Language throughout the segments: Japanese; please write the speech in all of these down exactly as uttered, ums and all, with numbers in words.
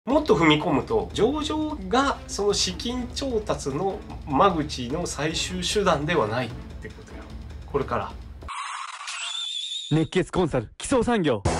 もっと踏み込むと、上場がその資金調達の間口の最終手段ではないってことよ。これから熱血コンサル基礎産業。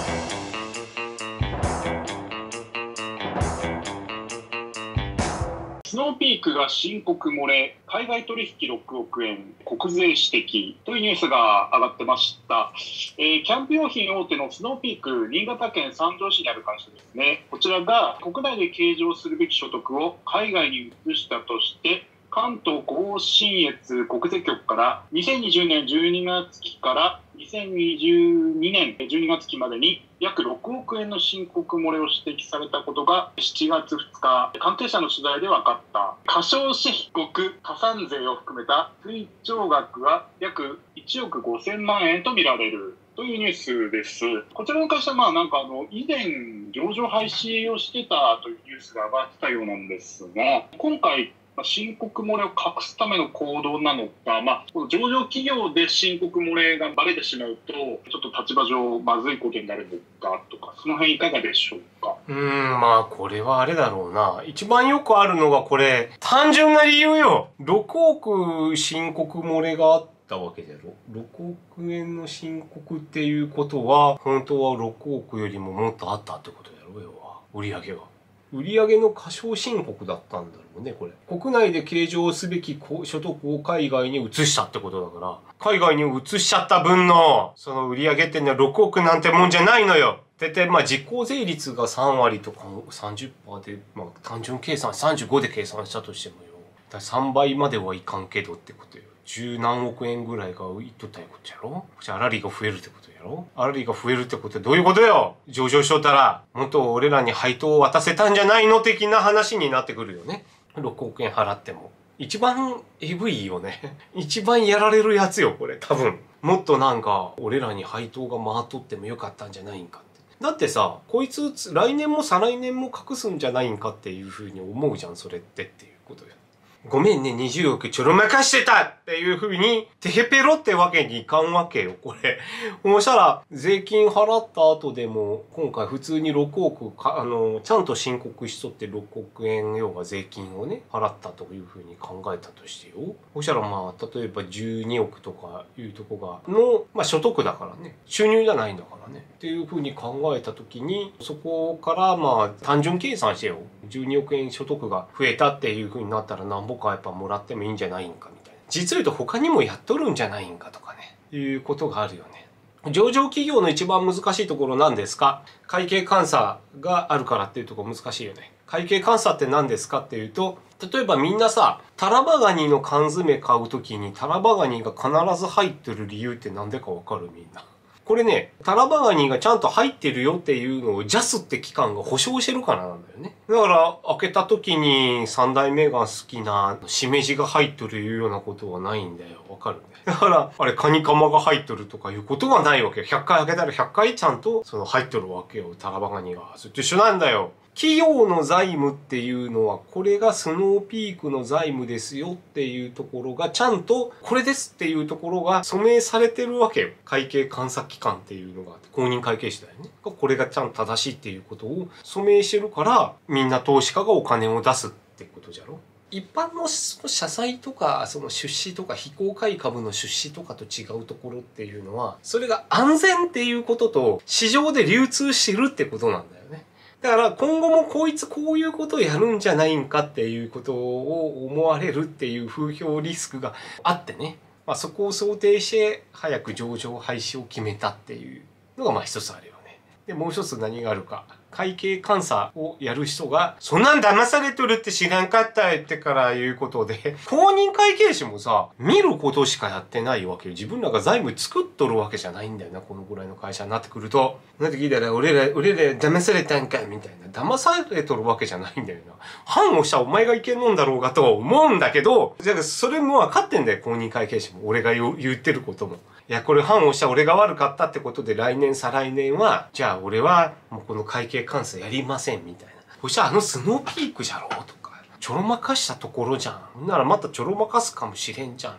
スノーピークが申告漏れ、海外取引ろくおくえん、国税指摘というニュースが上がってました。えー、キャンプ用品大手のスノーピーク、新潟県三条市にある会社ですね。こちらが国内で計上するべき所得を海外に移したとして、関東甲信越国税局からにせんにじゅうねんじゅうにがつきからにせんにじゅうにねんじゅうにがつきまでに約ろくおくえんの申告漏れを指摘されたことがしちがつふつか、関係者の取材で分かった。過少申告加算税を含めた追徴額は約いちおくごせんまんえんとみられる。というニュースです。こちらの会社はまあなんかあの以前上場廃止をしてたというニュースが上がってたようなんですが、今回申告漏れを隠すための行動なのか、まあ、上場企業で申告漏れがバレてしまうと、ちょっと立場上まずいことになるのかとか、その辺いかがでしょうか。 うーん、まあこれはあれだろうな。一番よくあるのがこれ、単純な理由よ。ろくおく申告漏れがあったわけだろ。ろくおくえんの申告っていうことは、本当はろくおくよりももっとあったってことだろうよ。売り上げは。売上の過少申告だったんだろうね、これ。国内で計上すべき所得を海外に移したってことだから、海外に移しちゃった分の、その売上ってのはろくおくなんてもんじゃないのよ。だいたいまあ実効税率がさんわりとか さんじゅっパーセント で、まあ単純計算さんじゅうごで計算したとしてもよ。ださんばいまではいかんけどってことよ。十何億円ぐらいがいっとったいうことやろ。じゃあ粗利が増えるってことやろ。粗利が増えるってことはどういうことよ。上場しとったら、もっと俺らに配当を渡せたんじゃないの的な話になってくるよね。ろくおくえん払っても。一番エブいよね。一番やられるやつよ、これ多分。もっとなんか、俺らに配当が回っとってもよかったんじゃないんかって。だってさ、こいつ来年も再来年も隠すんじゃないんかっていうふうに思うじゃん、それってっていうことよ。ごめんね、にじゅうおくちょろまかしてたっていう風に、テヘペロってわけにいかんわけよ、これ。そしたら、税金払った後でも、今回普通にろくおくか、あの、ちゃんと申告しとってろくおくえん、要は税金をね、払ったという風に考えたとしてよ。そしたらまあ、例えばじゅうにおくとかいうとこが、の、まあ所得だからね、収入じゃないんだからね。っていう風に考えたときに、そこからまあ、単純計算してよ。じゅうにおくえん所得が増えたっていう風になったらなんぼかやっぱもらってもいいんじゃないんかみたいな。実を言うと他にもやっとるんじゃないんかとかね。いうことがあるよね。上場企業の一番難しいところなんですか？会計監査があるからっていうところ難しいよね。会計監査って何ですかっていうと、例えばみんなさ、タラバガニの缶詰買うときにタラバガニが必ず入ってる理由って何でかわかる？みんな。これね、タラバガニがちゃんと入ってるよっていうのをジャスって機関が保証してるからなんだよね。だから開けた時に三代目が好きなしめじが入っとるいうようなことはないんだよ。わかるね。だから、あれカニカマが入っとるとかいうことはないわけよ。ひゃっかい開けたらひゃっかいちゃんとその入っとるわけよ。タラバガニが。それと一緒なんだよ。企業の財務っていうのは、これがスノーピークの財務ですよっていうところが、ちゃんとこれですっていうところが署名されてるわけよ。会計監査機関っていうのがあって、公認会計士だよね。これがちゃんと正しいっていうことを署名してるから、みんな投資家がお金を出すってことじゃろ。一般の社債とか、その出資とか非公開株の出資とかと違うところっていうのは、それが安全っていうことと、市場で流通してるってことなんだよね。だから今後もこいつこういうことをやるんじゃないんかっていうことを思われるっていう風評リスクがあってね。まあそこを想定して早く上場廃止を決めたっていうのがまあ一つあるよね。で、もう一つ何があるか。会計監査をやる人が、そんなん騙されとるって知らんかったってからいうことで、公認会計士もさ、見ることしかやってないわけよ。自分らが財務作っとるわけじゃないんだよな、このぐらいの会社になってくると。なんて聞いたら、俺ら、俺ら騙されたんかいみたいな。騙されとるわけじゃないんだよな。判をしたお前がいけんのんだろうがとは思うんだけど、だからそれも分かってんだよ、公認会計士も。俺が言ってることも。いや、これ判をした俺が悪かったってことで来年再来年は、じゃあ俺はもうこの会計監査やりませんみたいな。そしたらあのスノーピークじゃろうとか、ちょろまかしたところじゃん。ならまたちょろまかすかもしれんじゃんみたいな。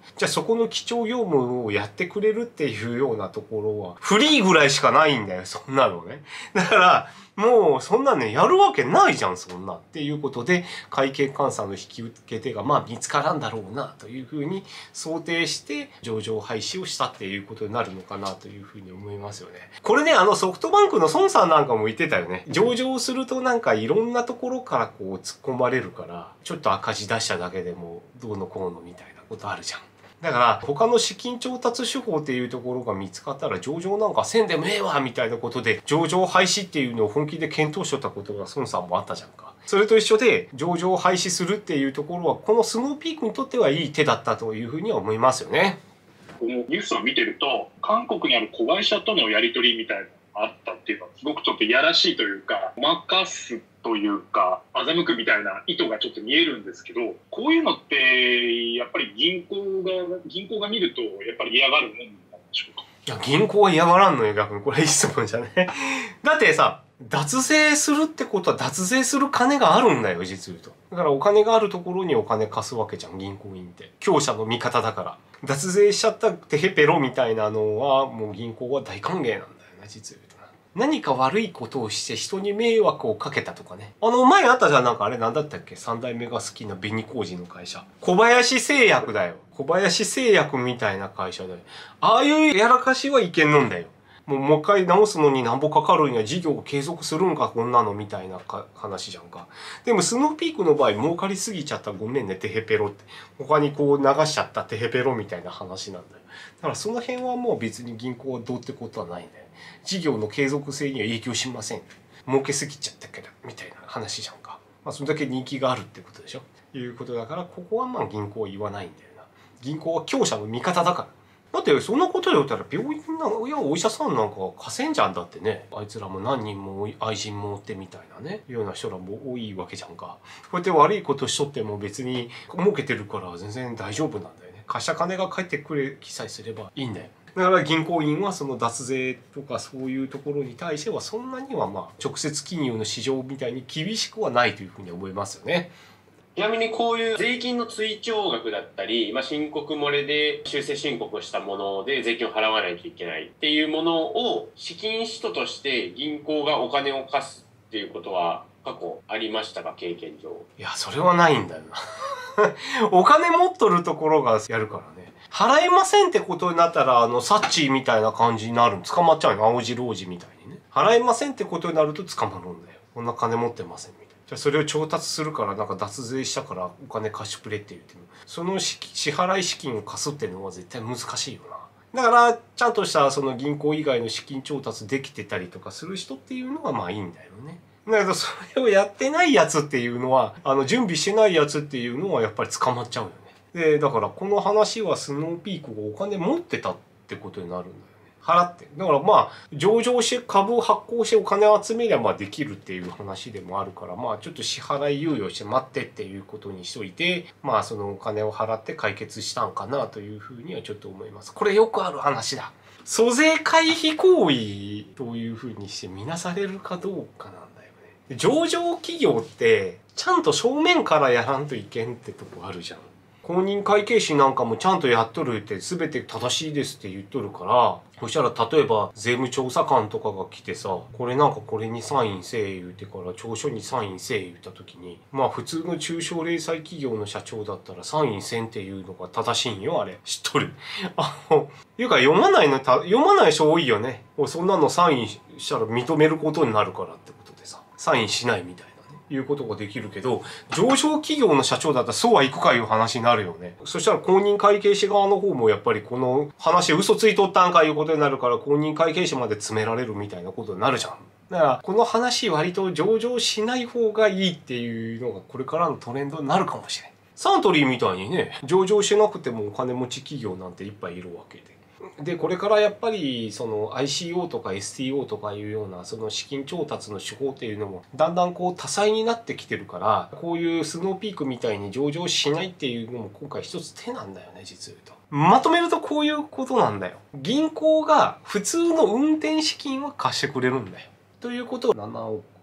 じゃあそこの基調業務をやってくれるっていうようなところは、フリーぐらいしかないんだよ、そんなのね。だから、もうそんなね、やるわけないじゃん、そんな。っていうことで、会計監査の引き受け手がまあ見つからんだろうな、というふうに想定して、上場廃止をしたっていうことになるのかな、というふうに思いますよね。これね、あのソフトバンクの孫さんなんかも言ってたよね。上場するとなんかいろんなところからこう突っ込まれるから、ちょっと赤字出しただけでもどうのこうのみたいなことあるじゃん。だから他の資金調達手法っていうところが見つかったら上場なんかせんでもええわみたいなことで上場廃止っていうのを本気で検討しとったことが孫さんもあったじゃんか。それと一緒で上場廃止するっていうところはこのスノーピークにとってはいい手だったというふうには思いますよね。 このニュースを見てると韓国にある子会社とのやり取りみたいなのがあったっていうのはすごくちょっといやらしいというかごまかすというか欺くみたいな意図がちょっと見えるんですけど、こういうのってやっぱり銀行が銀行が見るとやっぱり嫌がるもんなんでしょうか。 いや銀行は嫌がらんのよ、逆に。これいい質問じゃね。だってさ、脱税するってことは脱税する金があるんだよ、実言うと。だからお金があるところにお金貸すわけじゃん、銀行員って。強者の味方だから。脱税しちゃったテヘペロみたいなのはもう銀行は大歓迎なんだよな、実言うと。何か悪いことをして人に迷惑をかけたとかね。あの前あったじゃん、なんかあれなんだったっけ、三代目が好きな紅麹の会社。小林製薬だよ。小林製薬みたいな会社だよ。ああいうやらかしはいけんのんだよ。もうもう一回直すのに何ぼかかるんや、事業を継続するんかこんなのみたいなか話じゃんか。でもスノーピークの場合儲かりすぎちゃったごめんねテヘペロって。他にこう流しちゃったテヘペロみたいな話なんだよ。だからその辺はもう別に銀行はどうってことはないんだよ。事業の継続性には影響しません。儲けすぎちゃったからみたいな話じゃんか。まあそれだけ人気があるってことでしょ。いうことだからここはまあ銀行は言わないんだよな。銀行は強者の味方だから。だってそんなこと言ったら病院なんいやお医者さんなんか稼いんじゃんだってね。あいつらも何人も愛人もおってみたいなねような人らも多いわけじゃんか。こうやって悪いことしとっても別に儲けてるから全然大丈夫なんだよね。貸した金が返ってくれ記載すればいいんだよ。だから銀行員はその脱税とかそういうところに対してはそんなにはまあ直接金融の市場みたいに厳しくはないというふうに思いますよね。 ちなみにこういう税金の追徴額だったり、まあ、申告漏れで修正申告をしたもので税金を払わないといけないっていうものを資金使途として銀行がお金を貸すっていうことは過去ありましたか、経験上。 いやそれはないんだよなお金持っとるところがやるからね。払えませんってことになったらあのサッチーみたいな感じになるの。捕まっちゃうよ、青白王子みたいにね。払えませんってことになると捕まるんだよ。こんな金持ってませんみたいな。じゃあそれを調達するからなんか脱税したからお金貸してくれって言ってもその支払い資金を貸すっていうのは絶対難しいよな。だからちゃんとしたその銀行以外の資金調達できてたりとかする人っていうのはまあいいんだよね。だけどそれをやってないやつっていうのはあの準備してないやつっていうのはやっぱり捕まっちゃうよね。でだからこの話はスノーピークがお金持ってたってことになるんだよね。払って。だからまあ上場して株を発行してお金を集めればできるっていう話でもあるからまあちょっと支払い猶予して待ってっていうことにしといてまあそのお金を払って解決したんかなというふうにはちょっと思います。これよくある話だ。租税回避行為というふうにして見なされるかどうかなんだよね。上場企業ってちゃんと正面からやらんといけんってとこあるじゃん。公認会計士なんかもちゃんとやっとるって全て正しいですって言っとるからそしたら例えば税務調査官とかが来てさこれなんかこれにサインせえ言うてから調書にサインせえ言った時にまあ普通の中小零細企業の社長だったらサインせんっていうのが正しいんよあれ知っとるあのいうか読まないのた読まない人多いよね。そんなのサインしたら認めることになるからってことでさサインしないみたいないうことができるけど上場企業の社長だったらそうはいくかいう話になるよね。そしたら公認会計士側の方もやっぱりこの話嘘ついとったんかいうことになるから公認会計士まで詰められるみたいなことになるじゃん。だからこの話割と上場しない方がいいっていうのがこれからのトレンドになるかもしれん。サントリーみたいにね上場しなくてもお金持ち企業なんていっぱいいるわけで。でこれからやっぱりその アイシーオー とか エスティーオー とかいうようなその資金調達の手法っていうのもだんだんこう多彩になってきてるからこういうスノーピークみたいに上場しないっていうのも今回一つ手なんだよね実言うと。まとめるとこういうことなんだよ。銀行が普通の運転資金は貸してくれるんだよ。ということはななおく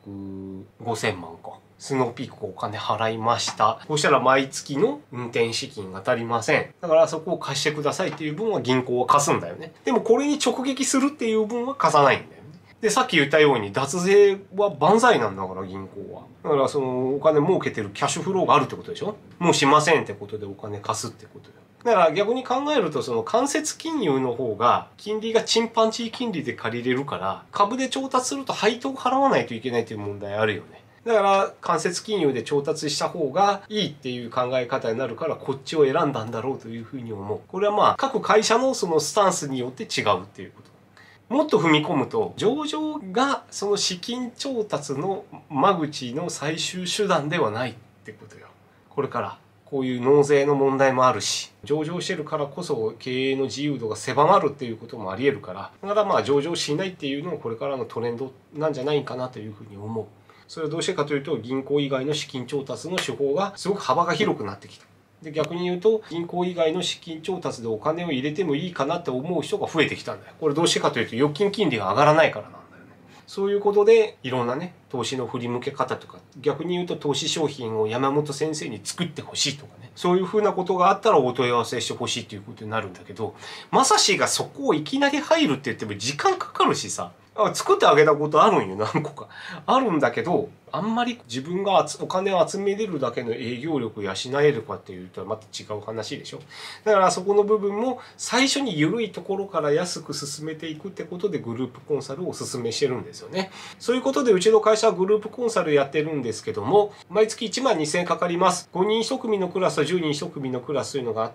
ごせんまんか。スノーピークがお金払いました。そしたら毎月の運転資金が足りません。だからそこを貸してくださいっていう分は銀行は貸すんだよね。でもこれに直撃するっていう分は貸さないんだよね。で、さっき言ったように脱税は万歳なんだから銀行は。だからそのお金儲けてるキャッシュフローがあるってことでしょ？もうしませんってことでお金貸すってことだよ。だから逆に考えるとその間接金融の方が金利がチンパンジー金利で借りれるから株で調達すると配当を払わないといけないという問題あるよね。だから間接金融で調達した方がいいっていう考え方になるからこっちを選んだんだろうというふうに思う。これはまあ各会社のそのスタンスによって違うっていうこと。もっと踏み込むと上場がその資金調達の間口の最終手段ではないってことよ。これからこういう納税の問題もあるし、上場してるからこそ経営の自由度が狭まるっていうこともあり得るから、だからまあ上場しないっていうのもこれからのトレンドなんじゃないかなというふうに思う。それはどうしてかというと銀行以外の資金調達の手法がすごく幅が広くなってきた。で逆に言うと銀行以外の資金調達でお金を入れてもいいかなって思う人が増えてきたんだよ。これどうしてかというと預金金利が上がらないからなんだよね。そういうことでいろんなね投資の振り向け方とか、逆に言うと投資商品を山本先生に作ってほしいとかね、そういうふうなことがあったらお問い合わせしてほしいということになるんだけど、まさしがそこをいきなり入るって言っても時間かかるしさ、あ作ってあげたことあるんよ、何個かあるんだけど、あんまり自分がお金を集めれるだけの営業力を養えるかっていうとまた違う話でしょ。だからそこの部分も最初に緩いところから安く進めていくってことでグループコンサルをお勧めしてるんですよね。そういうことでうちの会社はグループコンサルやってるんですけども、毎月いちまんにせんえんかかります。ごにんひと組のクラスとじゅうにんひと組のクラスというのがあって、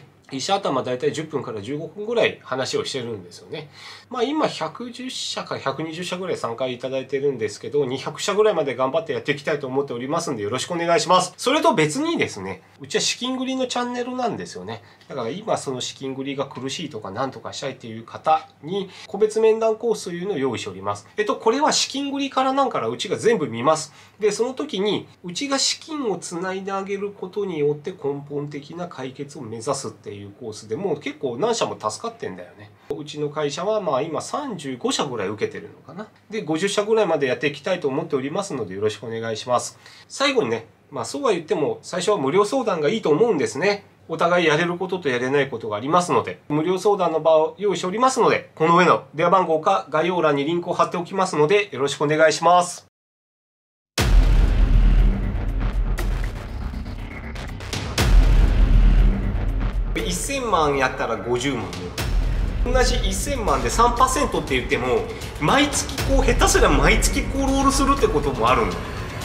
いっ社頭だいたいじゅっぷんからじゅうごふんぐらい話をしてるんですよね。まあ今ひゃくじゅっしゃかひゃくにじゅっしゃぐらい参加いただいてるんですけど、にひゃくしゃぐらいまで頑張ってやっていきたいと思っておりますんでよろしくお願いします。それと別にですね、うちは資金繰りのチャンネルなんですよね。だから今その資金繰りが苦しいとか何とかしたいっていう方に個別面談コースというのを用意しております。えっとこれは資金繰りからなんからうちが全部見ます。でその時にうちが資金をつないであげることによって根本的な解決を目指すっていうコースでもう結構何社も助かってんだよね。うちの会社はまあ今さんじゅうごしゃぐらい受けてるのかな。でごじゅっしゃぐらいまでやっていきたいと思っておりますのでよろしくお願いします。最後にね、まあそうは言っても最初は無料相談がいいと思うんですね。お互いやれることとやれないことがありますので、無料相談の場を用意しておりますので、この上の電話番号か概要欄にリンクを貼っておきますのでよろしくお願いします。せんまんやったらごじゅうまんね。同じせんまんで さんパーセント って言っても毎月こう下手すりゃ毎月こうロールするってこともあるんだ。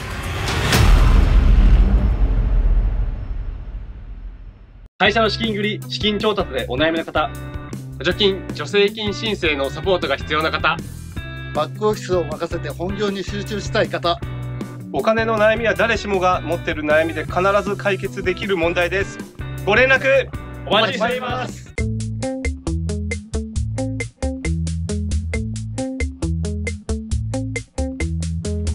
会社の資金繰り、資金調達でお悩みの方、補助金、助成金申請のサポートが必要な方、 バックオフィスを任せて本業に集中したい方、 お金の悩みは誰しもが持っている悩みで必ず解決できる問題です。ご連絡お待ちしています。